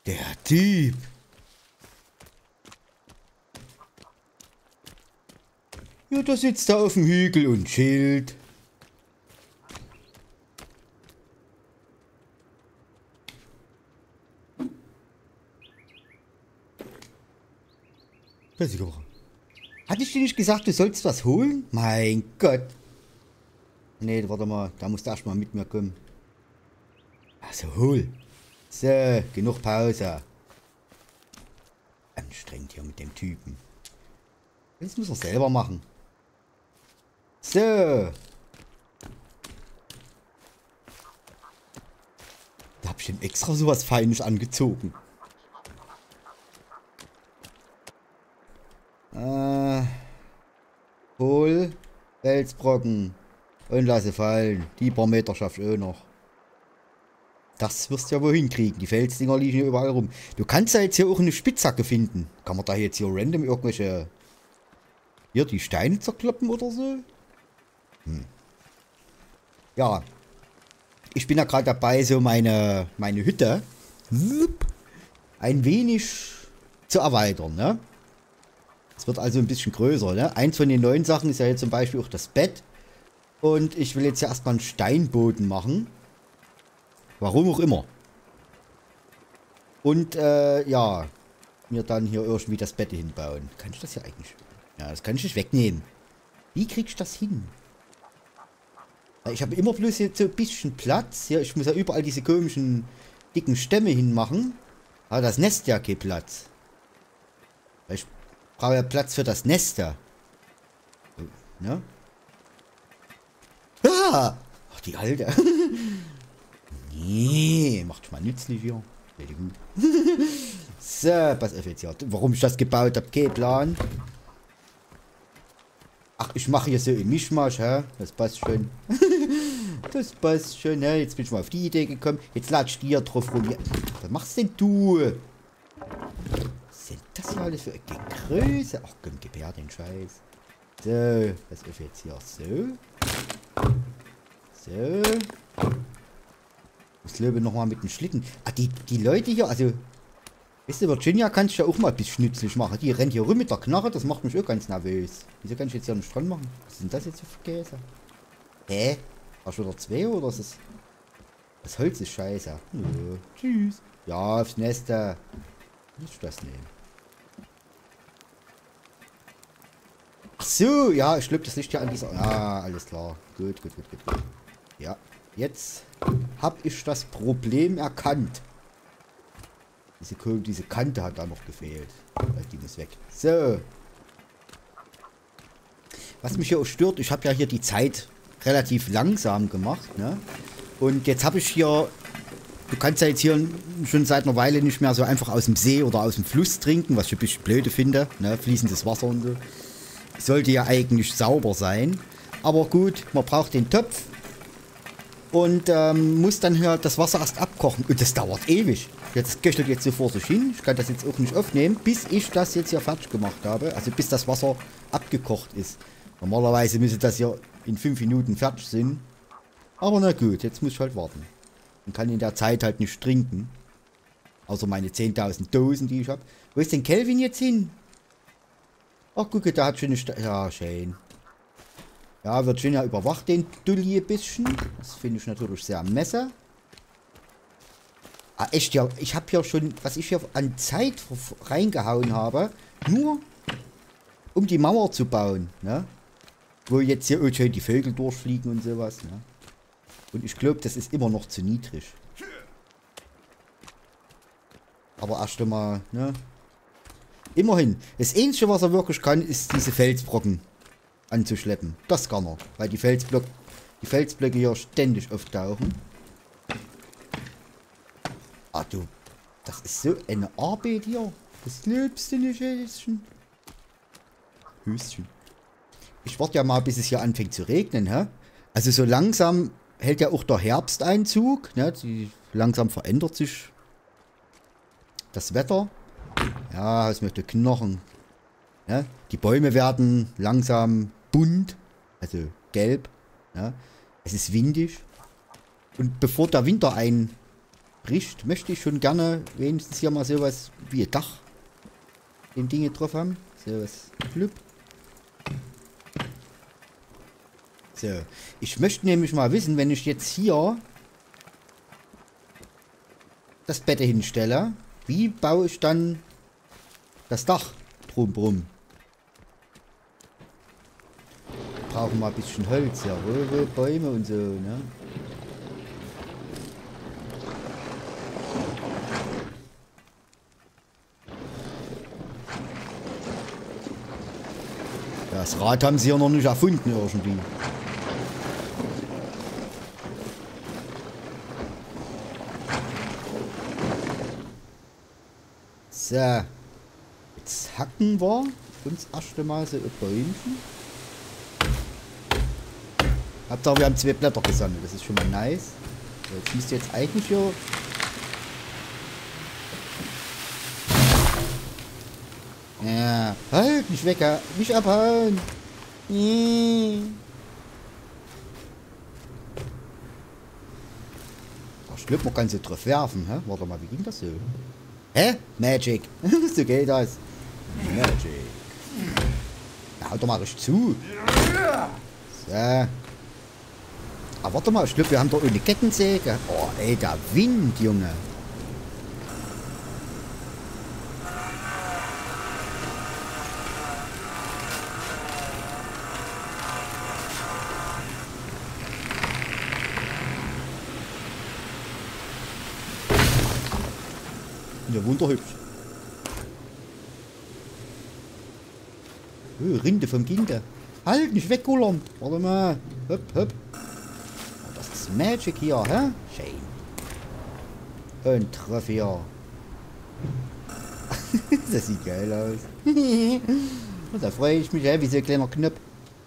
Der Typ. Ja, da sitzt er auf dem Hügel und chillt. Hatte ich dir nicht gesagt, du sollst was holen? Mein Gott. Nee, warte mal, da musst du erstmal mit mir kommen. Also hol. So, genug Pause. Anstrengend hier mit dem Typen. Das muss er selber machen. So. Da hab ich ihm extra sowas Feines angezogen. Hol Felsbrocken und lasse fallen. Die paar Meter schaffst du auch noch. Das wirst du ja wohl hinkriegen. Die Felsdinger liegen hier überall rum. Du kannst ja jetzt hier auch eine Spitzhacke finden. Kann man da jetzt hier random irgendwelche... Hier die Steine zerkloppen oder so? Ja. Ich bin ja gerade dabei, so meine Hütte ein wenig zu erweitern, ne? Es wird also ein bisschen größer, ne? Eins von den neuen Sachen ist ja jetzt zum Beispiel auch das Bett. Und ich will jetzt ja erstmal einen Steinboden machen. Warum auch immer. Und, ja, mir dann hier irgendwie das Bett hinbauen. Kann ich das ja eigentlich... Ja, das kann ich nicht wegnehmen. Wie krieg ich das hin? Ich habe immer bloß jetzt so ein bisschen Platz. Ja, ich muss ja überall diese komischen, dicken Stämme hinmachen. Aber das Nest ja kein Platz. Ich brauche ja Platz für das Nest da. Ne? Ah! Ach, die Alte. Nee, macht mal nützlich hier. Sehr gut. So, pass auf jetzt hier. Warum ich das gebaut habe, kein Plan. Ach, ich mache hier so ein Mischmasch, hä? Das passt schon. Das passt schon, hä? Jetzt bin ich mal auf die Idee gekommen. Jetzt latscht die hier drauf rum. Was machst denn du? Was sind das hier alles für eine Größe? Ach komm, gib her den Scheiß. So, pass auf jetzt hier. So. So. Das Löwe nochmal mit dem Schlitten. Ah, die Leute hier, also... Weißt du, Virginia kannst du ja auch mal ein bisschen nützlich machen. Die rennt hier rum mit der Knarre, das macht mich auch ganz nervös. Wieso kann ich jetzt hier nicht dran machen? Was sind das jetzt für Käse? Hä? Hast du wieder zwei oder ist das... Das Holz ist scheiße. Nö. Tschüss. Ja, aufs Nest. Muss ich das nehmen? Ach so, ja, ich glaube, das liegt ja an dieser... Ah, alles klar. Gut. Ja, jetzt habe ich das Problem erkannt. Diese Kante hat da noch gefehlt. Die muss weg. So. Was mich hier auch stört, ich habe ja hier die Zeit relativ langsam gemacht, ne? Und jetzt habe ich hier... Du kannst ja jetzt hier schon seit einer Weile nicht mehr so einfach aus dem See oder aus dem Fluss trinken, was ich ein bisschen blöde finde, ne? Fließendes Wasser und so. Sollte ja eigentlich sauber sein. Aber gut, man braucht den Topf. Und muss dann hier das Wasser erst abkochen. Und das dauert ewig. Jetzt köchelt jetzt so vor sich hin. Ich kann das jetzt auch nicht aufnehmen, bis ich das jetzt hier fertig gemacht habe. Also bis das Wasser abgekocht ist. Normalerweise müsste das ja in 5 Minuten fertig sein. Aber na gut, jetzt muss ich halt warten. Und kann in der Zeit halt nicht trinken. Außer meine 10.000 Dosen, die ich habe. Wo ist denn Kelvin jetzt hin? Ach gucke, der hat schon eine... Ja, schön. Ja, Virginia überwacht den Dulli ein bisschen. Das finde ich natürlich sehr messe. Ah, echt, ja. Ich habe ja schon, was ich hier an Zeit reingehauen habe, nur um die Mauer zu bauen, ne? Wo jetzt hier schön die Vögel durchfliegen und sowas, ne? Und ich glaube, das ist immer noch zu niedrig. Aber erst einmal, ne? Immerhin. Das Einzige, was er wirklich kann, ist diese Felsbrocken anzuschleppen. Das kann er. Weil die Felsblöcke hier ständig auftauchen. Ah du, das ist so eine Arbeit hier. Das liebst du nicht, Höschen. Höschen. Ich warte ja mal, bis es hier anfängt zu regnen, hä? Also so langsam hält ja auch der Herbsteinzug, ne? Langsam verändert sich das Wetter. Ja, es möchte Knochen. Ne? Die Bäume werden langsam bunt, also gelb. Ne? Es ist windig. Und bevor der Winter bricht, möchte ich schon gerne wenigstens hier mal sowas wie ein Dach dem Ding drauf haben. Sowas. Blub. So. Ich möchte nämlich mal wissen, wenn ich jetzt hier das Bett hinstelle, wie baue ich dann das Dach drumherum? Brauchen wir ein bisschen Holz, ja, Bäume und so, ne? Das Rad haben sie ja noch nicht erfunden irgendwie. So. Jetzt hacken wir uns erst einmal so ein Bäumchen. Hauptsache wir haben 2 Blätter gesammelt, das ist schon mal nice. So, jetzt müsste jetzt eigentlich hier... Ja, halt, nicht weg, nicht abhauen. Ich glaube, man kann sie drauf werfen, hä? Warte mal, wie ging das so? Hä? Magic. So geht das. Magic. Ja, haut doch mal richtig zu. So. Ah, warte mal, ich glaube, wir haben da eine Kettensäge. Oh, ey, der Wind, Junge. Ja, wunderhübsch. Oh, Rinde vom Kinder. Halt, nicht wegkullern. Warte mal. Hopp, hopp. Oh, das ist Magic hier, hä? Schön. Und Treff hier. Das sieht geil aus. Und da freue ich mich, wie so ein kleiner Knopf.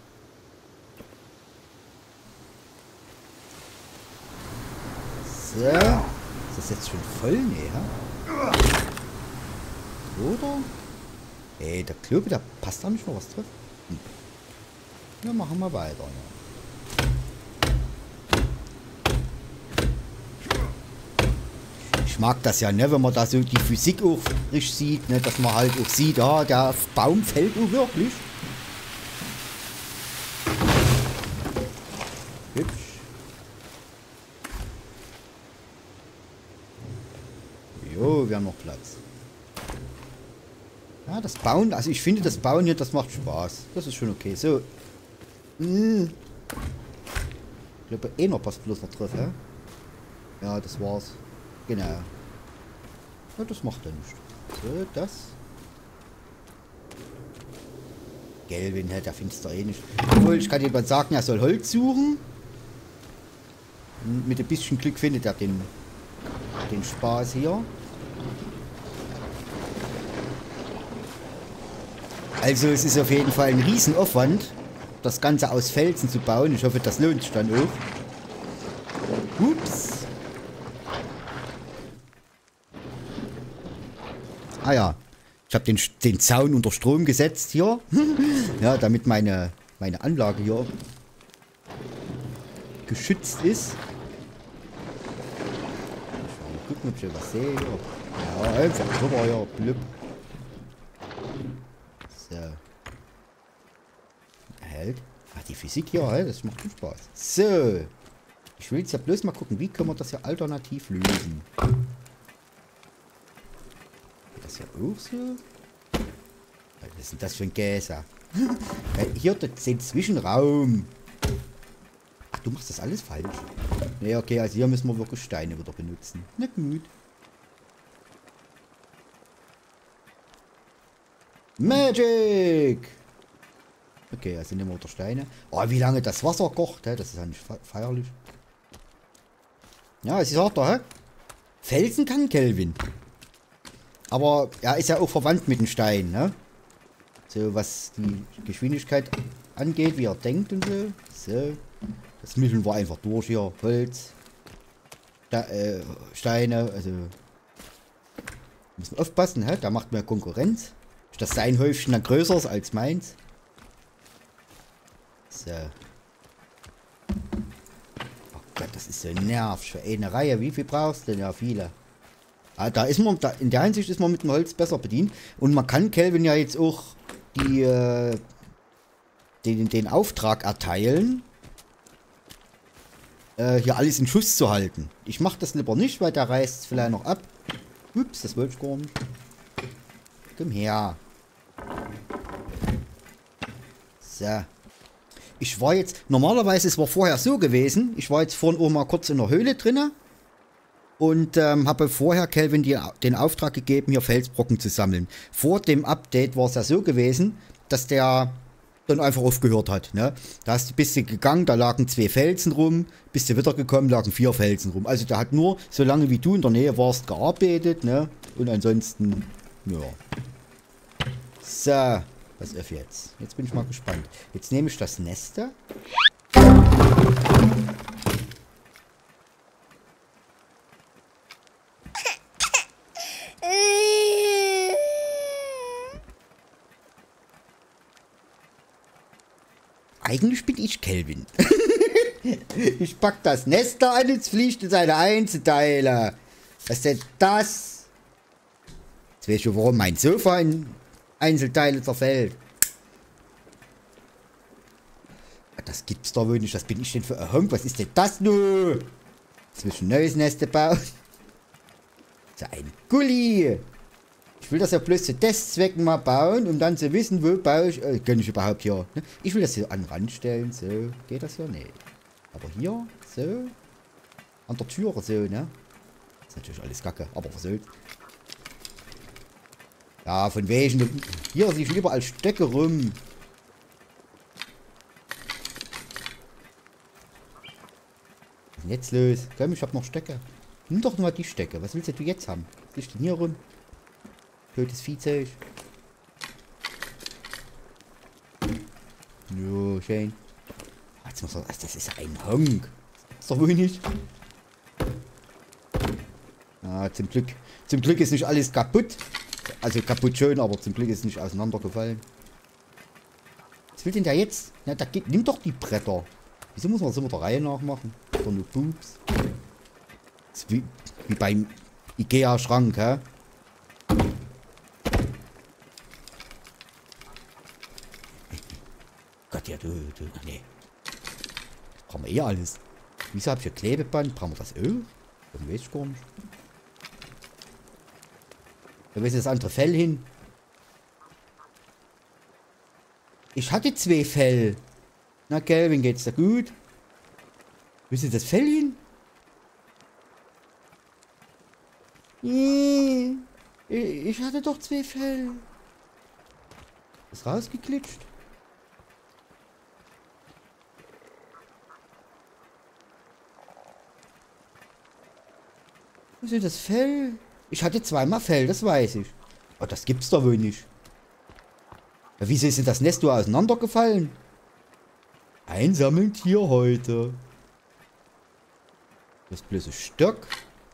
So. Ist das jetzt schon voll? Nee, hä? Oder? Ey, der Klöbe, da passt da nicht noch was drauf. Ja, machen wir weiter. Ja. Ich mag das ja, ne, wenn man da so die Physik auch richtig sieht, ne, dass man halt auch sieht, ja, der Baum fällt auch wirklich. Hübsch. Jo, wir haben noch Platz. Ja, das Bauen, also ich finde das Bauen hier, das macht Spaß. Das ist schon okay. So. Ich glaube, einer passt bloß noch drauf, ja? Ja, das war's. Genau. Ja, das macht er nicht. So, das. Gelvin, der findest du eh nicht. Obwohl, ich kann jemand sagen, er soll Holz suchen. Und mit ein bisschen Glück findet er den Spaß hier. Also es ist auf jeden Fall ein Riesenaufwand, das Ganze aus Felsen zu bauen. Ich hoffe, das lohnt sich dann auch. Ups. Ah ja, ich habe den Zaun unter Strom gesetzt hier. Ja, damit meine Anlage hier geschützt ist. Mal gucken, ob ich hier was sehe. Ja, einfach drüber hier. Blub. So. Halt. Ach, die Physik hier, halt, das macht schon Spaß. So. Ich will jetzt ja bloß mal gucken, wie können wir das hier alternativ lösen. Geht das ja auch so? Was ist denn das für ein Käse? Hier den Zwischenraum. Ach, du machst das alles falsch. Ne, okay, also hier müssen wir wirklich Steine wieder benutzen. Na gut. Magic! Okay, also nehmen wir unter Steine. Oh, wie lange das Wasser kocht, hä? Das ist ja nicht feierlich. Ja, sie sagt doch, hä? Felsen kann Kelvin. Aber er ist ja auch verwandt mit den Steinen, ne? So, was die Geschwindigkeit angeht, wie er denkt und so. So. Das mischen wir einfach durch hier. Holz. Steine, also. Müssen aufpassen, hä? Da macht mehr Konkurrenz. Dass sein Häufchen dann größer ist als meins. So. Oh Gott, Gott, das ist so nervig für eine Reihe. Wie viel brauchst du denn? Ja, viele. Ah, da ist man, in der Hinsicht ist man mit dem Holz besser bedient. Und man kann Kelvin ja jetzt auch den Auftrag erteilen, hier alles in Schuss zu halten. Ich mache das lieber nicht, weil der reißt es vielleicht noch ab. Ups, das wollte ich gar nicht. Komm her. So. Ich war jetzt, normalerweise, es war vorher so gewesen, ich war jetzt vorhin auch mal kurz in der Höhle drinne und habe vorher Kelvin den Auftrag gegeben, hier Felsbrocken zu sammeln. Vor dem Update war es ja so gewesen, dass der dann einfach aufgehört hat. Ne? Da bist du gegangen, da lagen 2 Felsen rum, bist du wieder gekommen, lagen 4 Felsen rum. Also der hat nur, solange wie du in der Nähe warst, gearbeitet, ne? Und ansonsten, ja. So, was auf jetzt? Jetzt bin ich mal gespannt. Jetzt nehme ich das Neste. Eigentlich bin ich Kelvin. Ich pack das Nest da an, jetzt fliegt in seine Einzelteile. Was ist denn das? Jetzt weiß ich schon, warum mein Sofa in Einzelteile zerfällt. Das gibt's doch wohl nicht. Was bin ich denn für ein Honk? Was ist denn das nun? Zwischen neues Nest bauen. So ein Gulli. Ich will das ja bloß zu Testzwecken mal bauen, um dann zu wissen, wo baue ich. Kann ich überhaupt hier. Ne? Ich will das hier an den Rand stellen. So. Geht das hier? Nee. Aber hier, so. An der Türe, so, ne? Ist natürlich alles Kacke, aber was soll's. Ja, von welchen. Hier sehe ich überall Stöcke rum. Was ist denn jetzt los? Komm, ich hab noch Stöcke. Nimm doch mal die Stöcke. Was willst du jetzt haben? Was ist denn hier rum? Blödes Viehzeug. Jo, schön. Jetzt muss man, das ist ein Honk. Das ist doch wohl nicht. Ah, zum Glück ist nicht alles kaputt. Also kaputt schon, aber zum Glück ist nicht auseinandergefallen. Was will denn der jetzt? Na, nimm doch die Bretter. Wieso muss man das immer der Reihe nachmachen? Oder nur Pups? Das ist wie beim Ikea-Schrank, hä? Gott, ja, du, nee. Brauchen wir eh alles. Wieso hab ich hier Klebeband? Brauchen wir das Öl? Dann weiß ich gar nicht. Da ist das andere Fell hin. Ich hatte 2 Fell. Na, Kelvin, geht's da gut? Wo ist das Fell hin? Ich hatte doch 2 Fell. Ist rausgeklitscht. Was ist das Fell? Ich hatte 2-mal Fell, das weiß ich. Aber das gibt's doch wohl nicht. Ja, wieso ist denn das Nest nur auseinandergefallen? Ein Sammeltier heute. Das ist bloß ein Stock.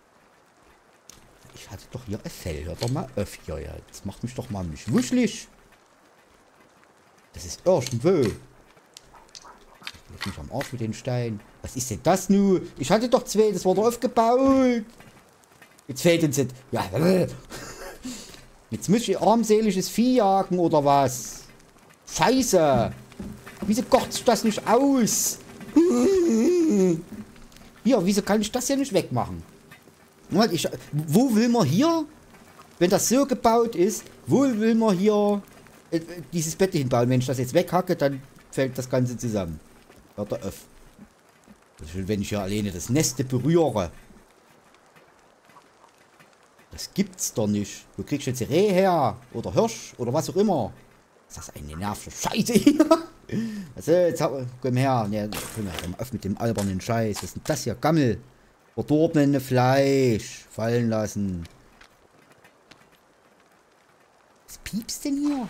Ich hatte doch hier ein Fell. Hört doch mal auf hier. Ja. Das macht mich doch mal nicht wuschelig. Das ist irgendwo. Leg mich am Arsch mit den Steinen. Was ist denn das nun? Ich hatte doch 2, das war doch aufgebaut. Jetzt fehlt uns jetzt. Ja. Jetzt muss ich armseliges Vieh jagen oder was? Scheiße. Wieso kocht sich das nicht aus? Hier, wieso kann ich das hier nicht wegmachen? Wo will man hier, wenn das so gebaut ist, wo will man hier dieses Bett hinbauen? Wenn ich das jetzt weghacke, dann fällt das Ganze zusammen. Hört er auf. Wenn ich hier alleine das Neste berühre. Das gibt's doch nicht. Wo kriegst du jetzt Reh her? Oder Hirsch? Oder was auch immer. Ist das eine nervige Scheiße hier? Also, jetzt komm her. Ne, komm mal auf mit dem albernen Scheiß. Was ist denn das hier? Gammel. Verdorbene Fleisch. Fallen lassen. Was piepst denn hier?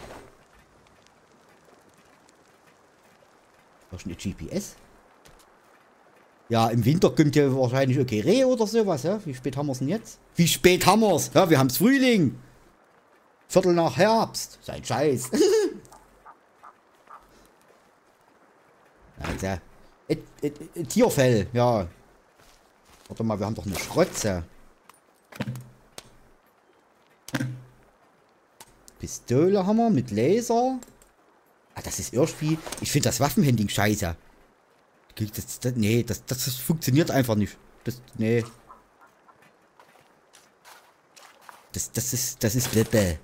Was ist denn GPS? Ja, im Winter kommt ja wahrscheinlich okay Reh oder sowas, ja? Wie spät haben wir es denn jetzt? Wie spät haben wir es? Ja, wir haben es Frühling. Viertel nach Herbst. Sein Scheiß. Also, Tierfell, ja. Warte mal, wir haben doch eine Schrotze. Pistole haben wir mit Laser. Ah, das ist irgendwie... Ich finde das Waffenhandling scheiße. Nee, das funktioniert einfach nicht. Nee. Das ist blöd.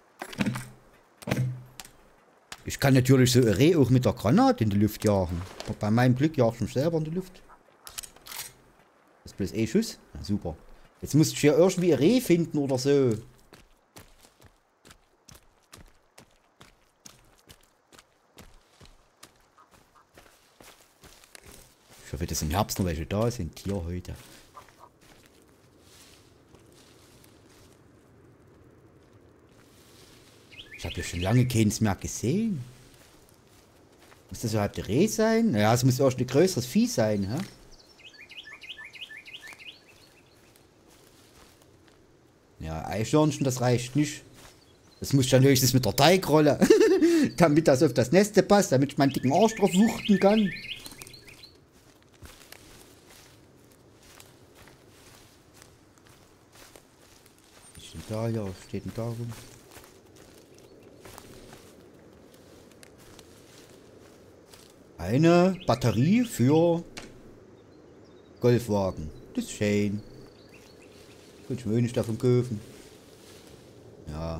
Ich kann natürlich so ein Reh auch mit der Granate in die Luft jagen. Aber bei meinem Glück jage ich mich selber in die Luft. Das ist bloß ein Schuss. Na, super. Jetzt musst du hier irgendwie ein Reh finden oder so. Ich hoffe, dass im Herbst noch welche da sind. Tier heute. Ich habe ja schon lange keins mehr gesehen. Muss das überhaupt ein Reh sein? Naja, es muss auch ein größeres Vieh sein, hä? Ja, Eichhörnchen, das reicht nicht. Das muss dann höchstens mit der Teigrolle. Damit das auf das Neste passt, damit ich meinen dicken Arsch drauf wuchten kann. Was ist denn da? Ja, was steht denn da rum? Eine Batterie für Golfwagen. Das ist schön. Könnte ich mir nicht davon kaufen. Ja.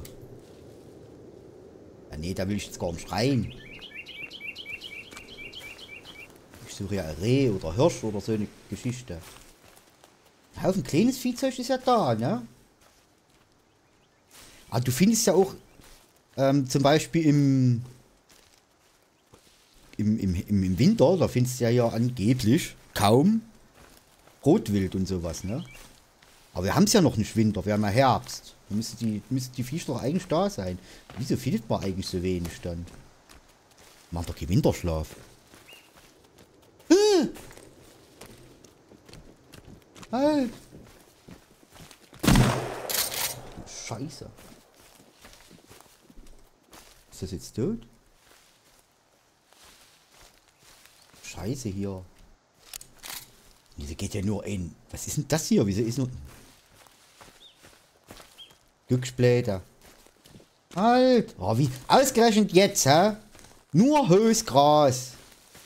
Ja, nee, da will ich jetzt gar nicht rein. Ich suche ja ein Reh oder Hirsch oder so eine Geschichte. Ein Haufen kleines Viehzeug ist ja da, ne? Aber du findest ja auch zum Beispiel im Winter, da findest du ja angeblich kaum Rotwild und sowas, ne? Aber wir haben es ja noch nicht Winter, wir haben ja Herbst. Da müsste die Viecher doch eigentlich da sein. Wieso findet man eigentlich so wenig dann? Macht doch keinen Winterschlaf. Halt! Scheiße. Ist das jetzt tot? Scheiße hier. Wieso geht ja nur ein... Was ist denn das hier? Wieso ist nur... Glücksblätter. Halt! Oh, wie... Ausgerechnet jetzt, hä? Nur hohes Gras.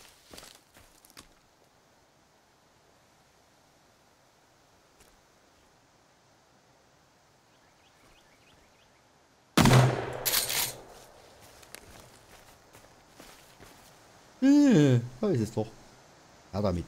Da ist es doch. Ja, damit.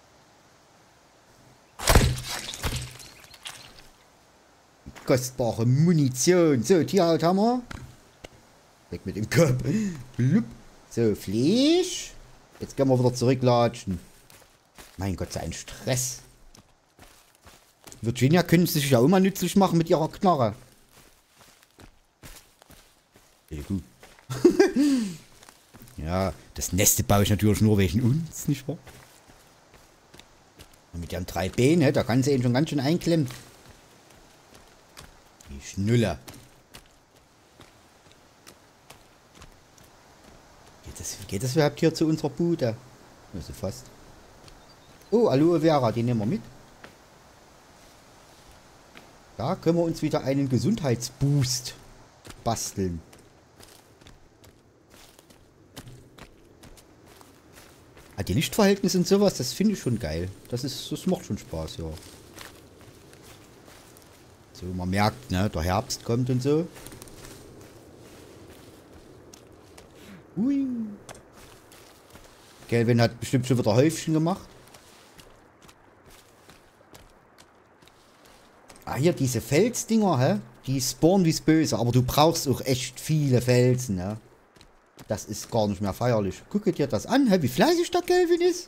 Kostbare Munition. So, Tierhaut haben wir. Weg mit dem Kopf. Blub. So, Fleisch. Jetzt können wir wieder zurücklatschen. Mein Gott, so ein Stress. Virginia können sich ja auch mal nützlich machen mit ihrer Knarre. Sehr gut. Ja, das Neste baue ich natürlich nur wegen uns, nicht wahr? Und mit ihren 3 Beinen, da kann sie ihn schon ganz schön einklemmen. Die Schnuller. Geht das überhaupt hier zu unserer Bude? Also fast. Oh, Aloe Vera, die nehmen wir mit. Da können wir uns wieder einen Gesundheitsboost basteln. Ah, die Lichtverhältnisse und sowas, das finde ich schon geil. Das macht schon Spaß, ja. So, man merkt, ne, der Herbst kommt und so. Hui. Kelvin hat bestimmt schon wieder Häufchen gemacht. Ah, hier diese Felsdinger, hä? Die spawnen wie's böse, aber du brauchst auch echt viele Felsen, ne? Das ist gar nicht mehr feierlich. Guck dir das an, hä? Wie fleißig der Kelvin ist.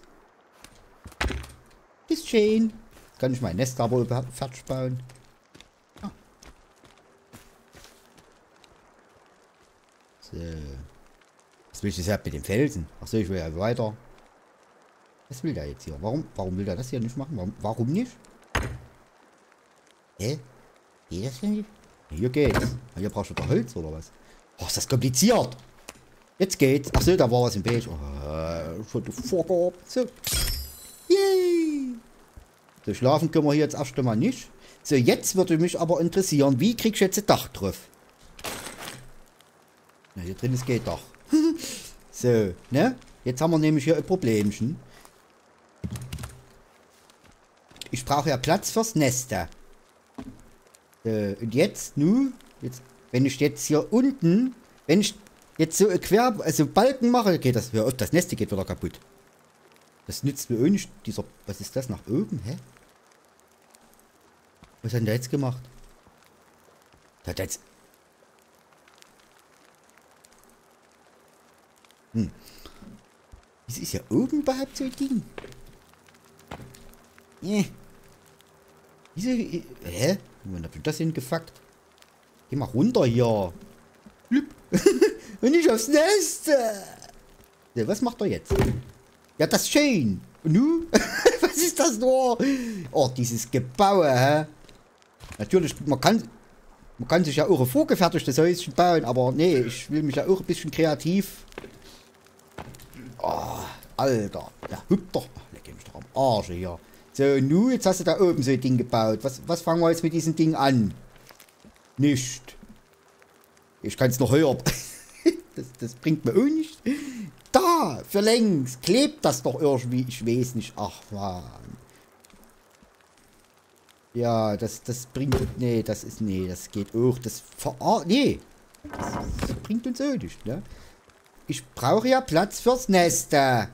Ist schön. Jetzt kann ich mein Nest aber fertig bauen. Ah. So. Was will ich jetzt mit dem Felsen? Achso, ich will ja weiter. Was will der jetzt hier? Warum will der das hier nicht machen? Warum nicht? Hä? Geht das hier nicht? Hier geht's. Hier brauchst du doch Holz oder was? Oh, ist das kompliziert. Jetzt geht's. Achso, da war was im Beige. Oh, schon du fuck up. So. Yay. So, schlafen können wir hier jetzt erst einmal nicht. So, jetzt würde mich aber interessieren, wie kriegst du jetzt ein Dach drauf? Na, hier drin ist geht Dach. So, ne? Jetzt haben wir nämlich hier ein Problemchen. Ich brauche ja Platz fürs Nester. Und jetzt, jetzt, wenn ich jetzt hier unten, wenn ich jetzt so also Balken mache, geht das, das Nest geht wieder kaputt. Das nützt mir auch nicht, was ist das, nach oben, hä? Was hat denn der jetzt gemacht? Der hat jetzt... Wieso ist ja oben überhaupt so ein Ding? Wieso... Hä? Wann hab ich das hingefuckt? Geh mal runter hier. Und nicht aufs Nest. Ja, was macht er jetzt? Ja, das ist schön. Und nu? Was ist das nur? Oh, dieses Gebaue, hä? Natürlich, man kann sich ja auch ein vorgefertigtes Häuschen bauen, aber nee, ich will mich ja auch ein bisschen kreativ. Oh, Alter, der hüpft doch. Leck mich doch am Arsch hier. So, nu, jetzt hast du da oben so ein Ding gebaut. Was fangen wir jetzt mit diesem Ding an? Nicht. Ich kann es noch höher. Das bringt mir auch nicht. Da, für längst. Klebt das doch irgendwie. Ich weiß nicht. Ach, Mann. Ja, das bringt... Nee, das geht auch. Nee. Das bringt uns auch nicht, ne? Ich brauche ja Platz fürs Nester.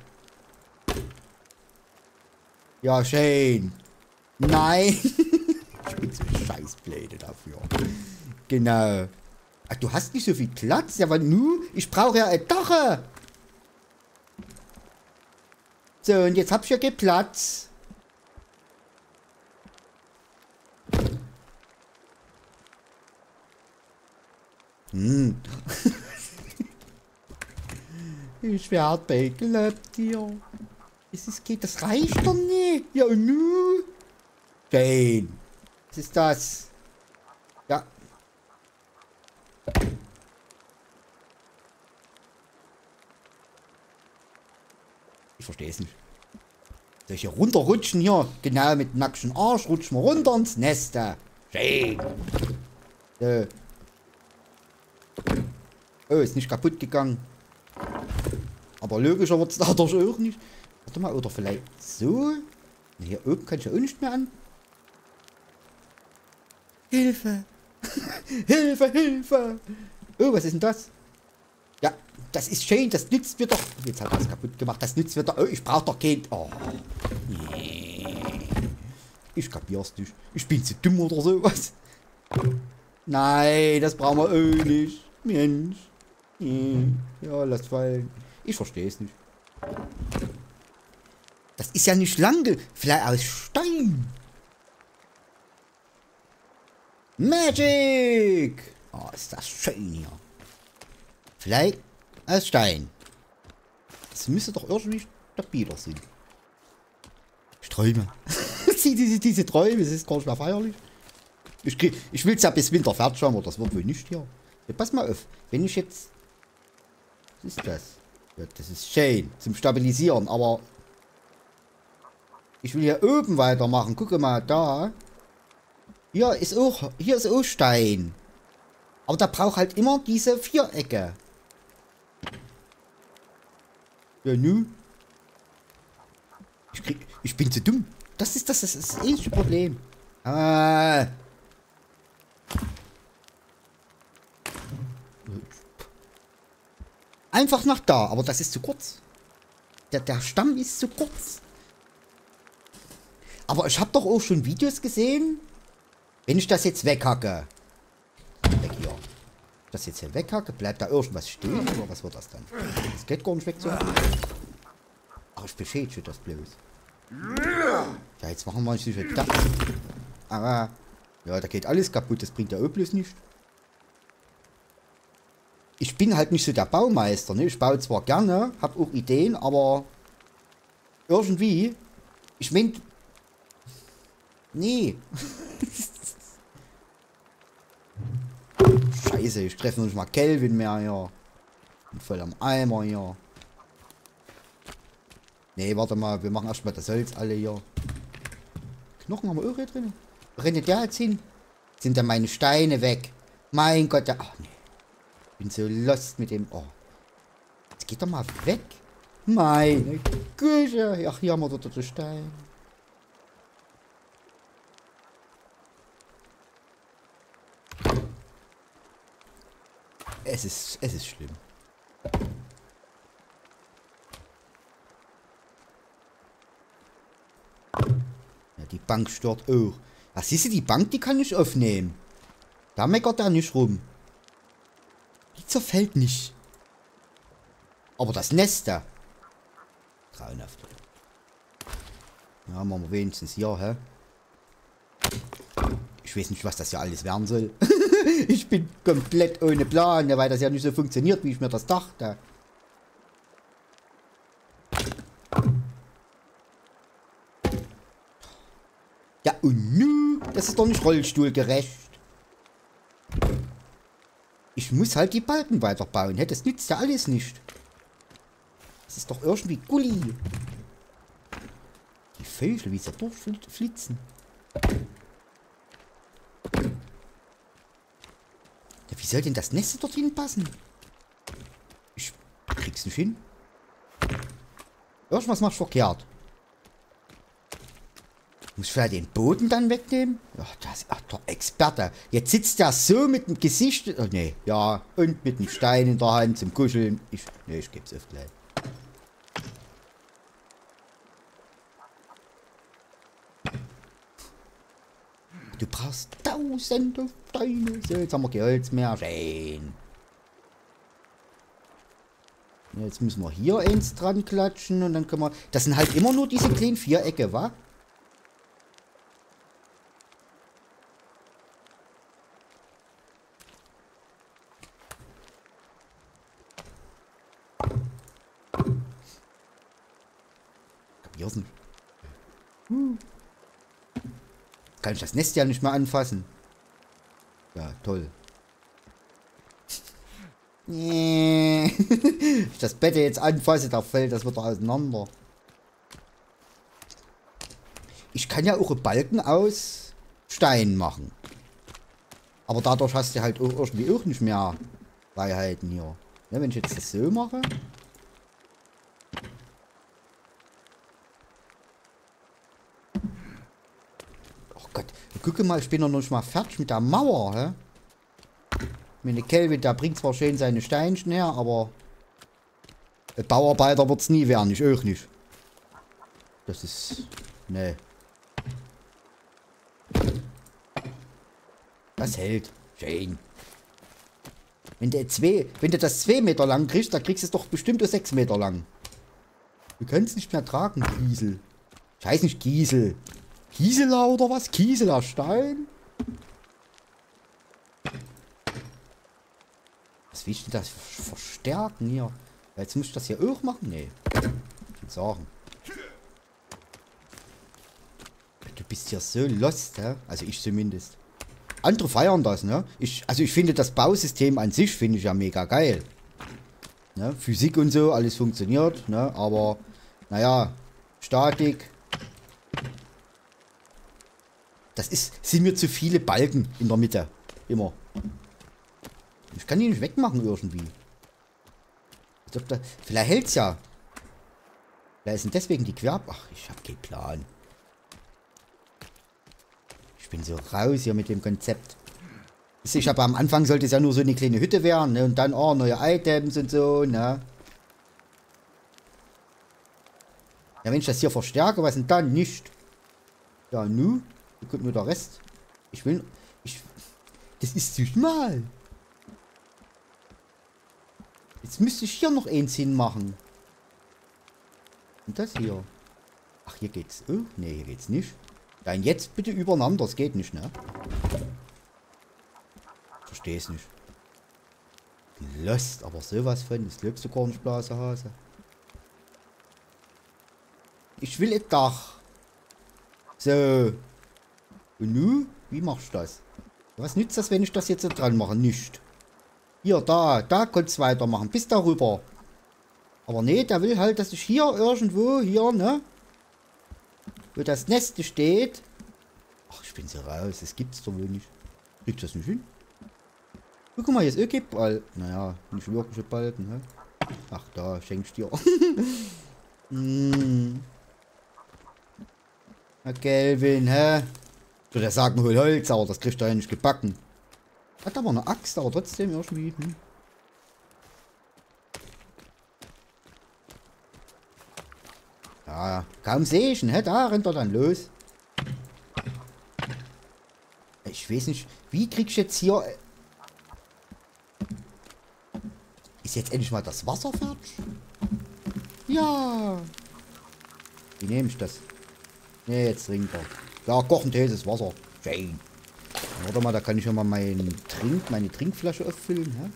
Ja, schön. Nein. Ich bin so scheißblöde dafür. Genau. Ach, du hast nicht so viel Platz? Ja, aber ich brauche ja ein Dach. So, und jetzt hab ich ja keinen Platz. Ich werde bekloppt hier. Das reicht doch nicht. Ja, und nu? Schön. Was ist das? Ja. Ich verstehe es nicht. Soll ich hier runterrutschen hier? Genau, mit nacktem Arsch rutschen wir runter ins Nest. Schön. So. Oh, ist nicht kaputt gegangen. Aber logischer wird es dadurch auch nicht. Warte mal, oder vielleicht so? Hier oben kann ich ja auch nicht mehr an. Hilfe! Hilfe, Hilfe! Oh, was ist denn das? Ja, das ist schön, das nützt mir doch. Jetzt hat er es kaputt gemacht, das nützt mir doch. Oh, ich brauche doch kein. Oh. Nee. Ich kapier's nicht. Ich bin zu dumm oder sowas. Nein, das brauchen wir auch nicht. Mensch. Ja, lass fallen. Ich verstehe es nicht. Das ist ja nicht lang. Vielleicht aus Stein. Magic! Oh, ist das schön hier. Vielleicht aus Stein. Das müsste doch irgendwie stabiler sein. Ich träume. diese Träume, das ist gar nicht mehr feierlich. Ich will es ja bis Winter fertig haben, aber das wird wohl nicht hier. Ja, pass mal auf. Wenn ich jetzt... Was ist das? Ja, das ist schön zum Stabilisieren, aber... Ich will hier oben weitermachen. Gucke mal, da. Hier ist auch Stein. Aber da braucht halt immer diese Vierecke. Ja, nu. Ich bin zu dumm. Das ist das ähnliche Problem. Einfach nach da, aber das ist zu kurz. Der Stamm ist zu kurz. Aber ich habe doch auch schon Videos gesehen. Wenn ich das jetzt weghacke. Weg hier. Das jetzt hier weghacke, bleibt da irgendwas stehen? Oder was wird das dann? Das geht gar nicht weg so. Ach, ich beschädige das bloß. Ja, jetzt machen wir nicht das. Aber. Ja, da geht alles kaputt. Das bringt ja auch bloß nicht. Ich bin halt nicht so der Baumeister, ne? Ich baue zwar gerne, habe auch Ideen, aber irgendwie, ich meine, nee. Scheiße, ich treffe nicht mal Kelvin mehr hier. Bin voll am Eimer hier. Nee, warte mal, wir machen erstmal das Holz alle hier. Knochen haben wir auch hier drin. Rennt der jetzt hin? Sind da meine Steine weg? Mein Gott, der... Ach nee. Bin so lost mit dem... Oh. Jetzt geht doch mal weg. Meine Güte. Ach, hier haben wir dort den Stein. Es ist schlimm. Ja, die Bank stört auch. Ach, siehst du, die Bank, die kann ich aufnehmen. Da meckert er nicht rum. Die zerfällt nicht. Aber das Nest da. Grauenhaft. Ja, machen wir wenigstens hier, hä? Ich weiß nicht, was das ja alles werden soll. Ich bin komplett ohne Plan, weil das ja nicht so funktioniert, wie ich mir das dachte. Ja, und nö, das ist doch nicht rollstuhlgerecht. Ich muss halt die Balken weiterbauen. Das nützt ja alles nicht. Das ist doch irgendwie Gulli. Die Vögel, wie sie durchflitzen. Ja, wie soll denn das Nest dorthin passen? Ich krieg's nicht hin. Irgendwas machst du verkehrt. Muss ich vielleicht den Boden dann wegnehmen? Ach, ach, der Experte. Jetzt sitzt der so mit dem Gesicht. Oh, nee, ja. Und mit einem Stein in der Hand zum Kuscheln. Nee, ich geb's auf gleich. Du brauchst tausende Steine. So, jetzt haben wir Geholz mehr. Schön. Jetzt müssen wir hier eins dran klatschen und dann können wir... Das sind halt immer nur diese kleinen Vierecke, wa? Kapier's nicht. Kann ich das Nest ja nicht mehr anfassen. Ja, toll. Nee. Ich das Bett jetzt anfasse, da fällt das wieder auseinander. Ich kann ja auch Balken aus Stein machen. Aber dadurch hast du halt auch irgendwie auch nicht mehr Freiheiten hier. Ja, wenn ich jetzt das so mache. Oh Gott, gucke mal, ich bin noch nicht mal fertig mit der Mauer, hä? Meine Kelvin, der bringt zwar schön seine Steinchen her, aber ein Bauarbeiter wird es nie werden, ich auch nicht. Das ist... Ne. Das hält. Schön. Wenn du das 2 Meter lang kriegst, dann kriegst du es doch bestimmt 6 Meter lang. Du kannst nicht mehr tragen, Kiesel. Ich heiße nicht Kiesel. Kieseler oder was? Kieseler Stein? Was will ich denn das verstärken hier? Jetzt muss ich das hier auch machen? Nee. Ich will sagen. Du bist hier so lost, hä? Also ich zumindest. Andere feiern das, ne? Also ich finde das Bausystem an sich, finde ich ja mega geil. Ne? Physik und so, alles funktioniert, ne? Aber, naja, Statik. Sind mir zu viele Balken in der Mitte. Immer. Ich kann die nicht wegmachen irgendwie. Ich glaub, vielleicht hält's ja. Vielleicht sind deswegen die Quer... Ach, ich habe keinen Plan. Ich bin so raus hier mit dem Konzept. Ich habe am Anfang sollte es ja nur so eine kleine Hütte werden, ne? Und dann, oh, neue Items und so, ne? Ja, wenn ich das hier verstärke, was denn dann? Nicht. Ja, nu. Hier kommt nur der Rest. Das ist zu schmal. Jetzt müsste ich hier noch eins hinmachen. Und das hier. Ach, hier geht's. Oh, nee, hier geht's nicht. Dann jetzt bitte übereinander. Das geht nicht, ne? Verstehe es nicht. Lost, aber sowas von. Das glaubst du gar nicht, Blasehase. Ich will ein Dach. So. Und nu? Wie machst du das? Was nützt das, wenn ich das jetzt dran mache? Nicht. Hier, da kannst du weitermachen. Bis darüber. Aber nee, der will halt, dass ich hier irgendwo, hier, ne? Wo das Nest steht, Ach, ich bin so raus. Das gibt's doch wohl nicht. Kriegt das nicht hin? Guck mal, hier ist Ökeball. Naja, nicht wirkliche Balken, hä? Ach, da schenkst du dir. Na, Kelvin, hä? Ich würde ja sagen, hol Holz, aber das kriegst du ja nicht gebacken. Hat aber eine Axt, aber trotzdem irgendwie. Ja, kaum sehe ich ihn, hä? Da rennt er dann los. Ich weiß nicht, wie kriegst du jetzt hier... Ist jetzt endlich mal das Wasser fertig? Ja. Wie nehme ich das? Ne, jetzt trinkt er. Ja, kochend heißes Wasser. Schön. Warte mal, da kann ich ja mal meine Trinkflasche auffüllen. Hä?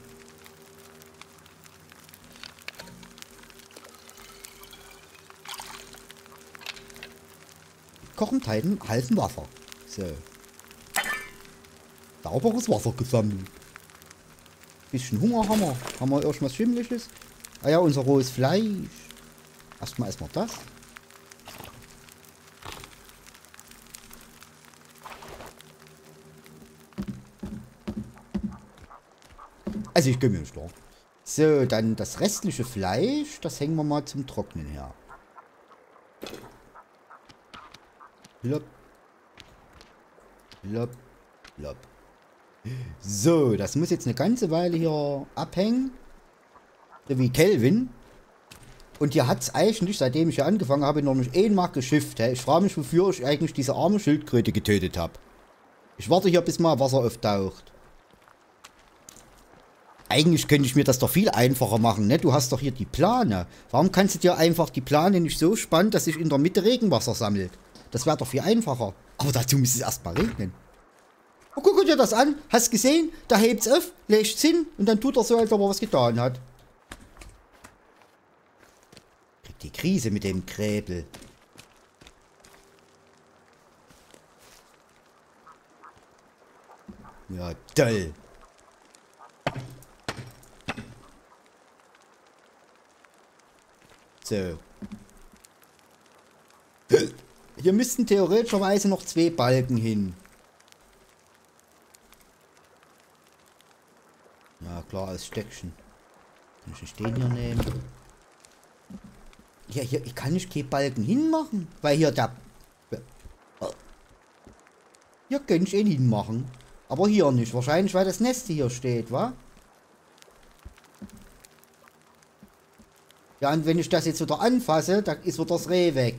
Kochend heißen Wasser. So. Sauberes Wasser gesammelt. Bisschen Hunger haben wir. Haben wir irgendwas Schimmliches? Ah ja, unser rohes Fleisch. Erstmal das. Also ich gehe mir nicht da. So, dann das restliche Fleisch, das hängen wir mal zum Trocknen her. Plopp. Plopp. Plopp. So, das muss jetzt eine ganze Weile hier abhängen. So wie Kelvin. Und hier hat es eigentlich, seitdem ich hier angefangen habe, noch nicht einmal geschifft. Ich frage mich, wofür ich eigentlich diese arme Schildkröte getötet habe. Ich warte hier, bis mal Wasser auftaucht. Eigentlich könnte ich mir das doch viel einfacher machen, ne? Du hast doch hier die Plane. Warum kannst du dir einfach die Plane nicht so spannen, dass sich in der Mitte Regenwasser sammelt? Das wäre doch viel einfacher. Aber dazu muss es erstmal regnen. Oh, guck dir das an. Hast gesehen? Da hebt's auf, legt's hin und dann tut er so, als ob er was getan hat. Kriegt die Krise mit dem Kräbel. Ja, toll. So. Hier müssten theoretischerweise noch 2 Balken hin. Ja, klar, als Stöckchen. Kann ich nicht den hier nehmen? Ja, hier, ich kann nicht keinen Balken hinmachen, weil hier der... Hier könnte ich ihn hinmachen. Aber hier nicht. Wahrscheinlich, weil das Nest hier steht, wa? Ja, und wenn ich das jetzt wieder anfasse, dann ist wieder das Reh weg.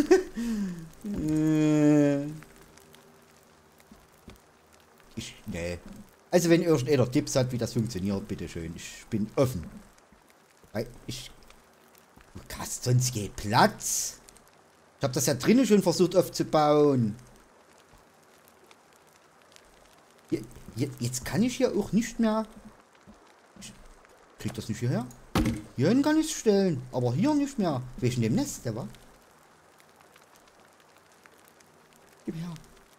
Nee. Also wenn irgendeiner Tipps hat, wie das funktioniert, bitteschön. Ich bin offen. Weil du hast sonst keinen Platz. Ich habe das ja drinnen schon versucht aufzubauen. Jetzt kann ich hier auch nicht mehr... Ich krieg das nicht hierher. Hierhin kann ich es stellen, aber hier nicht mehr. Wegen dem Nest, der war. Gib her.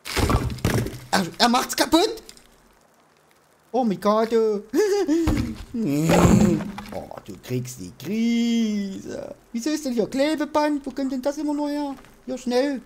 Er macht's kaputt! Oh, Mikado. Oh, du kriegst die Krise. Wieso ist denn hier Klebeband? Wo kommt denn das immer nur her? Hier, schnell.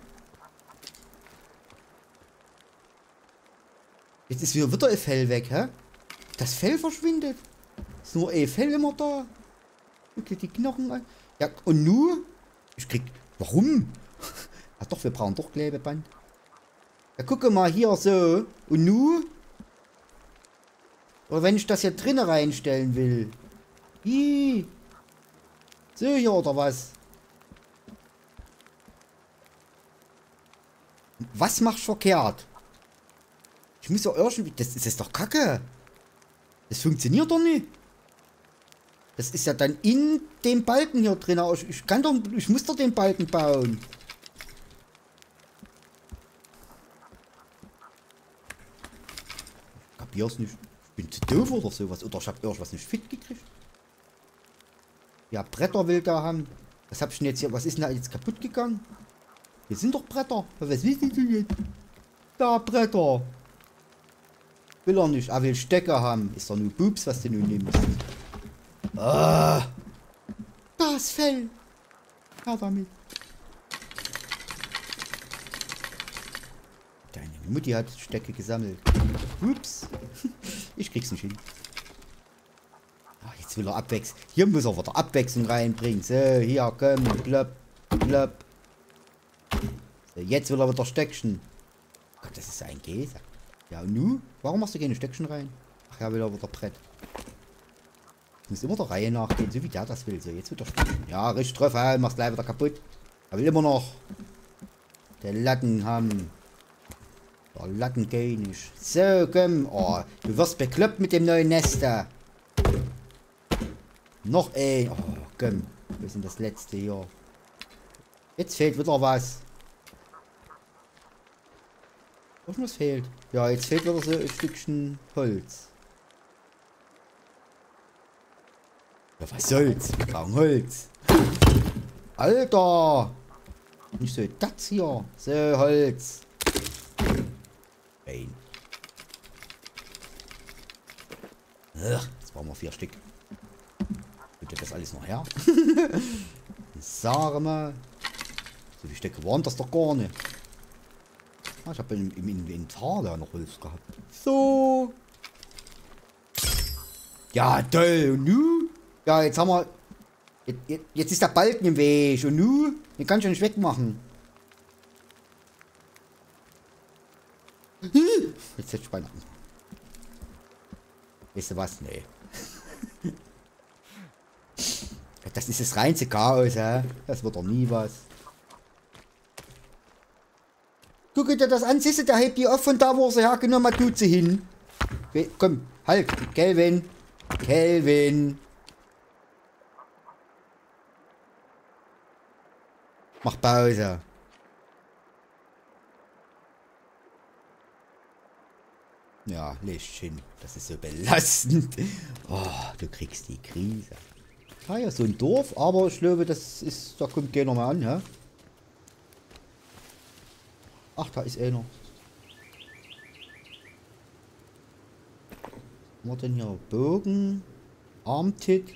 Jetzt ist wieder ein Fell weg, hä? Das Fell verschwindet. Ist nur ein Fell immer da. Okay, die Knochen an. Ja, und nu? Ich krieg... Warum? Ach doch, wir brauchen doch Klebeband. Ja, gucke mal hier so. Und nu? Oder wenn ich das hier drinnen reinstellen will. Ih. So hier oder was? Was machst du verkehrt? Ich muss ja irgendwie... Das ist doch Kacke. Das funktioniert doch nicht. Das ist ja dann in dem Balken hier drin. Ich muss doch den Balken bauen. Ich kapier's nicht. Ich bin zu doof oder sowas. Oder ich hab irgendwas nicht fit gekriegt. Ja, Bretter will da haben. Was hab ich denn jetzt hier? Was ist denn da jetzt kaputt gegangen? Hier sind doch Bretter. Was willst du denn jetzt? Da, Bretter. Will er nicht. Er will Stecker haben. Ist doch nur Bubs, was du nun nimmst. Ah. Das Fell. Ja, damit. Deine Mutti hat Stöcke gesammelt. Ups. Ich krieg's nicht hin. Ach, jetzt will er abwechseln. Hier muss er wieder Abwechslung reinbringen. So, hier, komm, plopp, plopp. So, jetzt will er wieder Stöckchen. Gott, das ist ein Käse. Ja, und nu? Warum machst du keine Stöckchen rein? Ach ja, will er wieder Brett. Ich muss immer der Reihe nachgehen, so wie der das will. So, jetzt wird er Stöckchen. Ja, richtig drauf, mach's gleich wieder kaputt. Er will immer noch der Latten haben. Der Lattenkönig. So, komm. Oh, du wirst bekloppt mit dem neuen Nest da. Noch ein. Oh, komm. Wir sind das letzte hier. Jetzt fehlt wieder was. Was fehlt? Ja, jetzt fehlt wieder so ein Stückchen Holz. Ja, was soll's? Wir brauchen Holz. Alter! Nicht so das hier. So, Holz. Nein. Ach, jetzt brauchen wir 4 Stück. Bitte das alles noch her? Sag mal. So viele Stücke waren das doch gar nicht. Ah, ich habe im Inventar da noch Holz gehabt. So. Ja, toll. Und nu? Ja, jetzt haben wir... Jetzt ist der Balken im Weg. Und nu? Den kann ich ja nicht wegmachen. Jetzt hätte ich beinahe... Weißt du was? Nee. Das ist das reinste Chaos, hä? Das wird doch nie was. Guck dir das an, siehst du, der hebt die auf von da, wo er sie hergenommen hat, tut sie hin. Komm, halt, Kelvin. Kelvin. Mach Pause. Ja, leg hin. Das ist so belastend. Oh, du kriegst die Krise. Ah ja, so ein Dorf, aber ich glaube, das ist, da kommt keiner mehr an, ja? Ach, da ist einer. Was haben wir denn hier? Bogen. Armtit.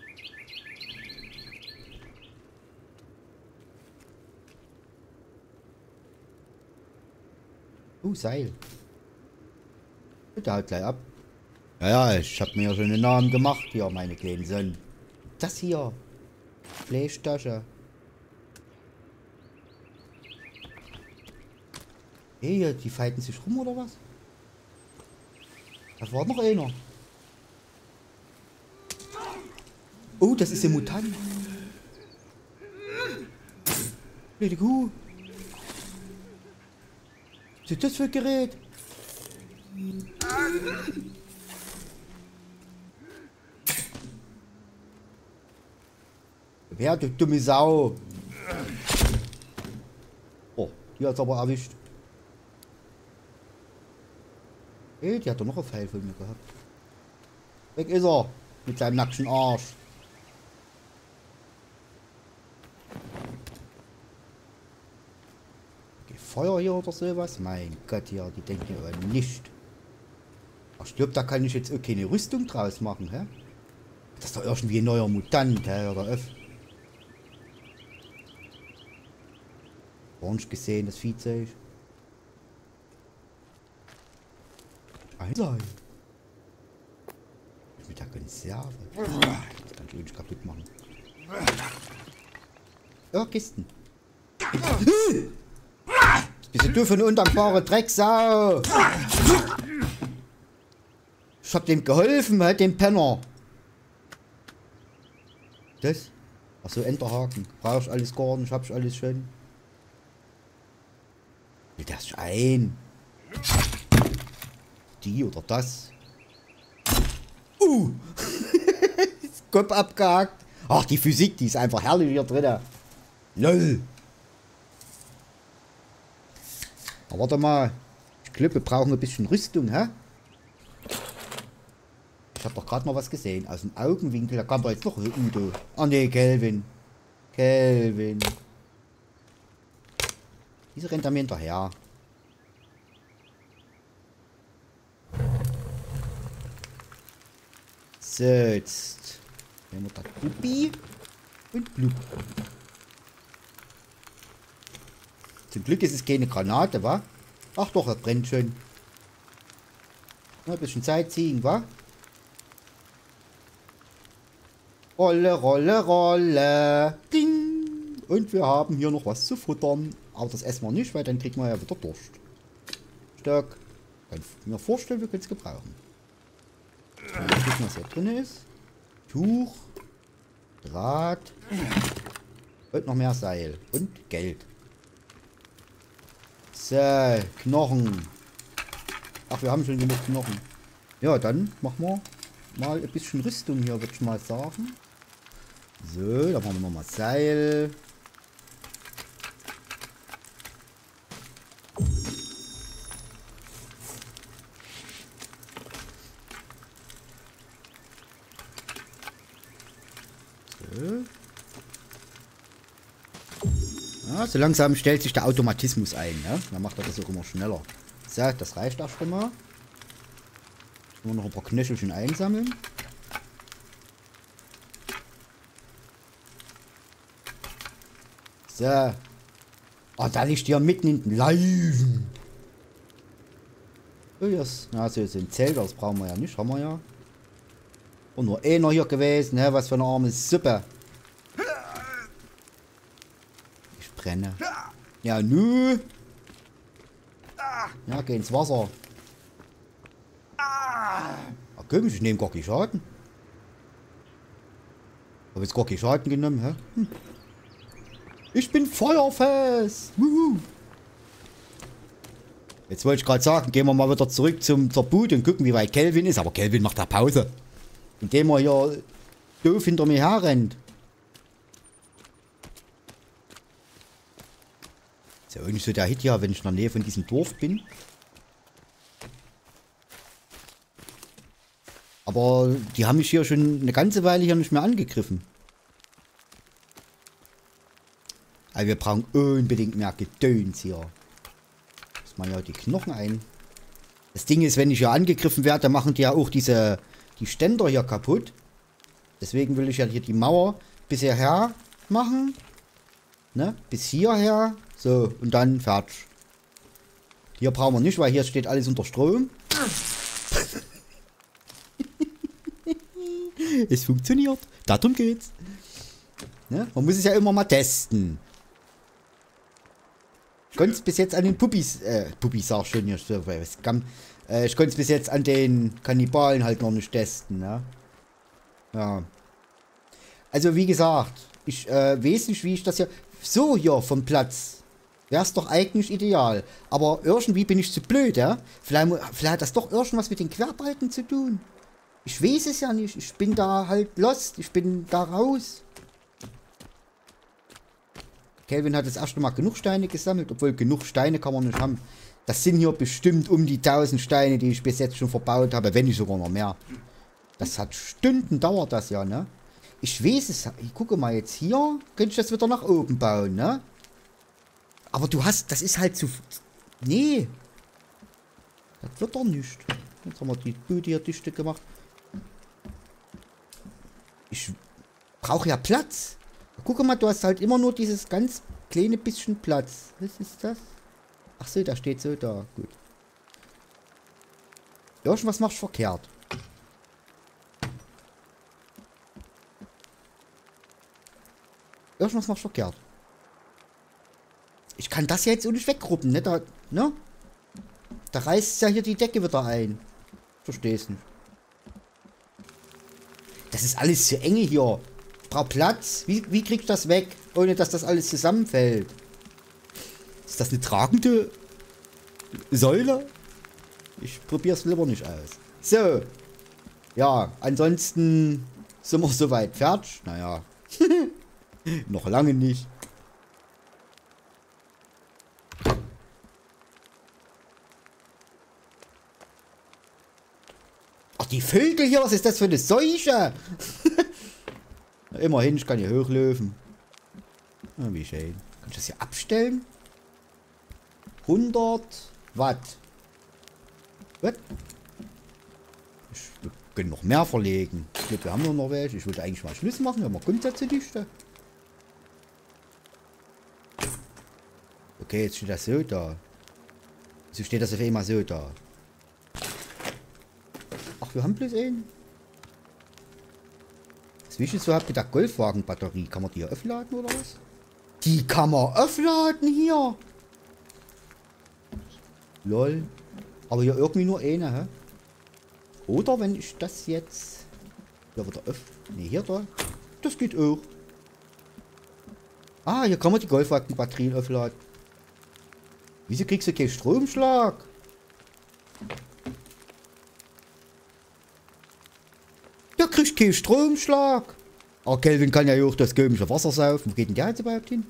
Oh, Seil. Der haut gleich ab. Ja, ja, ich habe mir ja schon einen Namen gemacht hier, meine kleinen Söhne. Das hier. Fleischtasche. Hey, die fighten sich rum oder was? Da war noch einer. Oh, das ist ein Mutant. Blöde Kuh. Was ist das für ein Gerät? Wer, du dumme Sau. Oh, die hat's aber erwischt. Hey, die hat doch noch ein Pfeil von mir gehabt. Weg ist er. Mit seinem nackten Arsch. Okay, Feuer hier oder sowas? Mein Gott, hier, die denken aber nicht. Ach, ich glaube, da kann ich jetzt auch keine Rüstung draus machen, hä? Das ist doch irgendwie ein neuer Mutant, hä? Oder öff. Gar nicht gesehen, das Viehzeug. Sein. Mit der Konserve. Das kann ich nicht kaputt machen. Ja, Kisten. Bist du für eine undankbare Drecksau? Ich hab dem geholfen, halt dem Penner. Das? Achso, Enterhaken. Brauch ich alles gar nicht, hab ich alles schon. Will das sich ein? Die oder das? Kopf abgehakt. Ach, die Physik, die ist einfach herrlich hier drin. Lol. Aber warte mal. Ich glaube, wir brauchen ein bisschen Rüstung, hä? Ich habe doch gerade noch was gesehen. Aus dem Augenwinkel, da kam da jetzt noch Udo. Ah ne, Kelvin. Kelvin. Wieso rennt er mir hinterher? So, jetzt nehmen wir da Bubi und Blub. Zum Glück ist es keine Granate, wa? Ach doch, das brennt schön. Ein bisschen Zeit ziehen, wa? Rolle, Rolle, Rolle. Ding. Und wir haben hier noch was zu futtern. Aber das essen wir nicht, weil dann kriegen wir ja wieder Durst. Stock. Kann ich mir vorstellen, wir können es gebrauchen. Mal gucken, was hier drin ist. Tuch. Draht. Und noch mehr Seil. Und Geld. So, Knochen. Ach, wir haben schon genug Knochen. Ja, dann machen wir mal ein bisschen Rüstung hier, würde ich mal sagen. So, dann machen wir nochmal Seil. So. Ja, so langsam stellt sich der Automatismus ein, ne? Dann macht er das auch immer schneller. So, das reicht auch schon mal. Nur noch ein paar Knöchelchen einsammeln. So. Ah, da liegt ja mitten in den Leiden. Oh, yes. Na, so ein Zelt, das brauchen wir ja nicht, haben wir ja. Und nur einer hier gewesen, ne? Was für eine arme Suppe. Ich brenne. Ja, nü. Ja, geh ins Wasser. Ah, komisch, ich nehme gar keinen Schaden. Habe jetzt gar keinen Schaden genommen, hä? Hm. Ich bin feuerfest. Wuhu. Jetzt wollte ich gerade sagen, gehen wir mal wieder zurück zur Bude und gucken, wie weit Kelvin ist. Aber Kelvin macht da Pause. Indem er hier doof hinter mir herrennt. Ist ja auch nicht so der Hit hier, wenn ich in der Nähe von diesem Dorf bin. Aber die haben mich hier schon eine ganze Weile hier nicht mehr angegriffen. Also wir brauchen unbedingt mehr Gedöns hier. Lass mal ja die Knochen ein. Das Ding ist, wenn ich hier angegriffen werde, dann machen die ja auch die Ständer hier kaputt. Deswegen will ich ja hier die Mauer bis hierher machen. Ne? Bis hierher. So, und dann fertig. Hier brauchen wir nicht, weil hier steht alles unter Strom. Es funktioniert. Darum geht's. Ne? Man muss es ja immer mal testen. Ich konnte es bis jetzt an den Puppis sag schon hier, ich konnte es bis jetzt an den Kannibalen halt noch nicht testen, ne? Ja. Also wie gesagt, ich weiß nicht, wie ich das hier... So hier vom Platz wäre es doch eigentlich ideal. Aber irgendwie bin ich zu blöd, ja? Vielleicht hat das doch irgendwas mit den Querbalken zu tun. Ich weiß es ja nicht. Ich bin da halt lost. Ich bin da raus. Kelvin hat jetzt erst mal genug Steine gesammelt, obwohl genug Steine kann man nicht haben. Das sind hier bestimmt um die 1000 Steine, die ich bis jetzt schon verbaut habe, wenn nicht sogar noch mehr. Das hat Stunden dauert das ja, ne? Ich weiß es, ich gucke mal jetzt hier, könnte ich das wieder nach oben bauen, ne? Aber du hast, das ist halt zu... Nee. Das wird doch nicht. Jetzt haben wir die Bude hier dicht gemacht. Ich brauche ja Platz. Guck mal, du hast halt immer nur dieses ganz kleine bisschen Platz. Was ist das? Ach so, da steht so da. Gut. Irgendwas machst du verkehrt. Irgendwas machst du verkehrt. Ich kann das ja jetzt auch nicht weggruppen, ne? Da, ne? Da reißt ja hier die Decke wieder ein. Verstehst nicht. Das ist alles zu enge hier. Ich brauche Platz. Wie krieg ich das weg, ohne dass das alles zusammenfällt? Ist das eine tragende Säule? Ich probiere es lieber nicht aus. So. Ja, ansonsten sind wir soweit fertig. Naja. Noch lange nicht. Ach, die Vögel hier, was ist das für eine Seuche? Na, immerhin, ich kann hier hochlaufen. Ah, wie schön. Kann ich das hier abstellen? 100 Watt. Was? Wir können noch mehr verlegen. Ich glaube, wir haben nur noch welche. Ich wollte eigentlich mal Schluss machen, wenn wir Grundsätze dichten. Okay, jetzt steht das so da. So steht das auf einmal so da. Ach, wir haben bloß einen. Zwischen so habt ihr da Golfwagen-Batterie. Kann man die hier aufladen oder was? Die kann man aufladen hier. Lol. Aber hier irgendwie nur eine, hä? Oder wenn ich das jetzt... Ja, wieder öff... Ne, hier da. Das geht auch. Ah, hier kann man die Golfwagen-Batterien aufladen. Wieso kriegst du keinen Stromschlag? Der kriegt keinen Stromschlag. Aber Kelvin kann ja auch das komische Wasser saufen. Wo geht denn der jetzt überhaupt hin?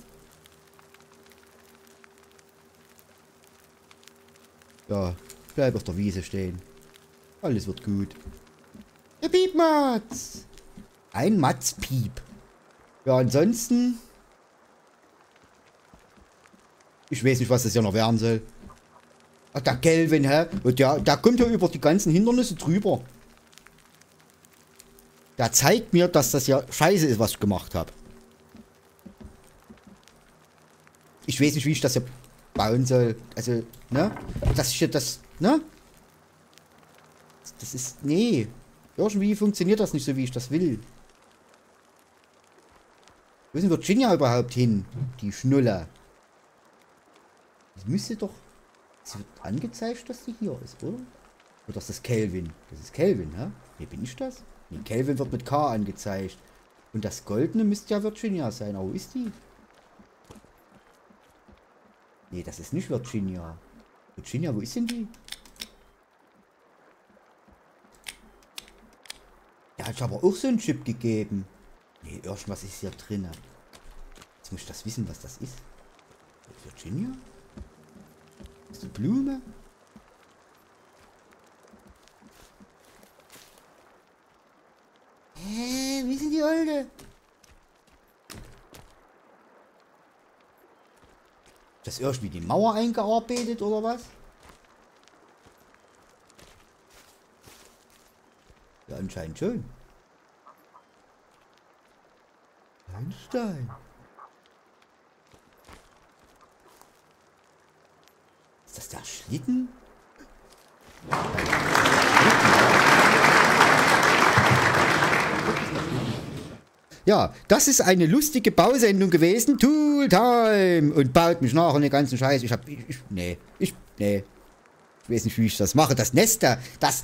Ja, bleib auf der Wiese stehen. Alles wird gut. Der Piepmatz. Ein Matzpiep. Ja, ansonsten... Ich weiß nicht, was das hier noch werden soll. Ach, der Kelvin, hä? Und der kommt ja über die ganzen Hindernisse drüber. Der zeigt mir, dass das ja scheiße ist, was ich gemacht habe. Ich weiß nicht, wie ich das hier bauen soll. Also, ne? Das ist ja das, ne? Das ist, nee. Irgendwie funktioniert das nicht so, wie ich das will. Wo ist denn Virginia überhaupt hin? Die Schnulle. Das müsste doch... Es wird angezeigt, dass die hier ist, oder? Oder ist das Kelvin? Das ist Kelvin, hä? Nee, bin ich das? Nee, Kelvin wird mit K angezeigt. Und das Goldene müsste ja Virginia sein. Aber wo ist die? Nee, das ist nicht Virginia. Virginia, wo ist denn die? Der hat aber auch so einen Chip gegeben. Nee, irgendwas ist hier drin. Jetzt muss ich das wissen, was das ist. Virginia? Ist die Blume? Hä, wie sind die Alte? Ist das irgendwie die Mauer eingearbeitet oder was? Ja, anscheinend schon. Ein Stein. Ist das der Schlitten? Ja, das ist eine lustige Bausendung gewesen. Tooltime! Und baut mich nach und den ganzen Scheiß. Nee. Ich weiß nicht, wie ich das mache. Das Neste!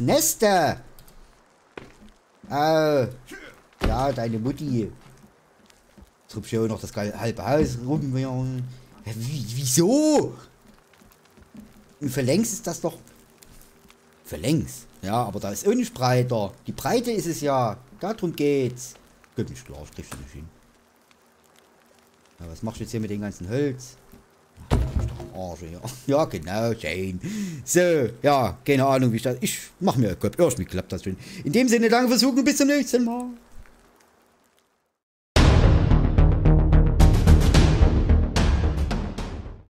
Ja, deine Mutti. Jetzt hab ich ja auch noch das halbe Haus rum. Wieso? Und für längs ist das doch... Für längs. Ja, aber da ist auch nicht breiter. Die Breite ist es ja. Darum geht's. Geht nicht klar, ich krieg das nicht hin. Ja, was machst du jetzt hier mit dem ganzen Holz? Arsch, ja. Ja, genau, Jane. So, ja, keine Ahnung, wie ich das... Ich mach mir Kopf. Irgendwie klappt das schon. In dem Sinne, danke fürs Suchen. Bis zum nächsten Mal.